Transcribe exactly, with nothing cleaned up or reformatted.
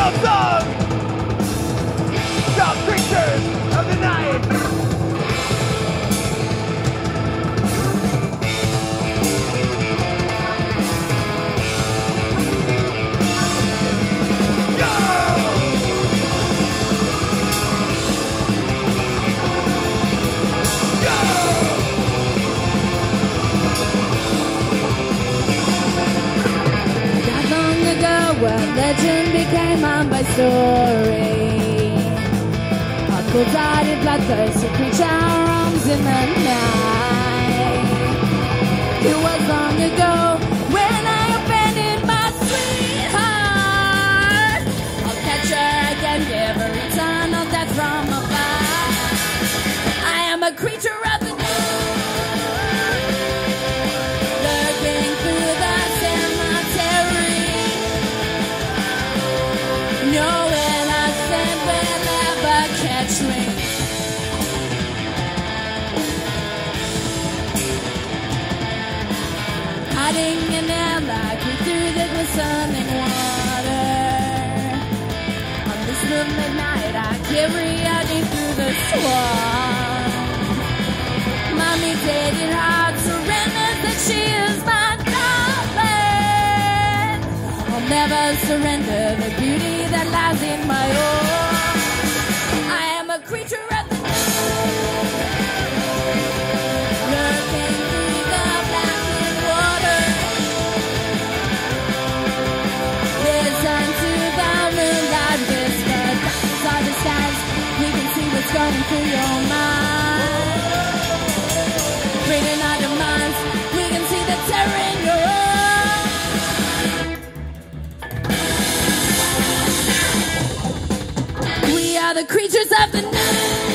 final song! The creatures of the night! Where legend became my story. A cold-blooded, bloodthirsty creature roams in the night. It was long ago when I abandoned my sweetheart. I'll catch her again, give her a ton of death from above. I am a creature of the hiding in air like we through the glistening water. On this moonlit night, I carry out through the swamp. My mutated heart surrenders that she is my darling. I'll never surrender the beauty that lies in my own. I am a creature of the night, lurking through the blackened water. Listen to the moonlight whisper, darkness are the skies. We can see what's going through your mind. Reading our demands, we can see the terror in your eyes. We are the creatures of the night.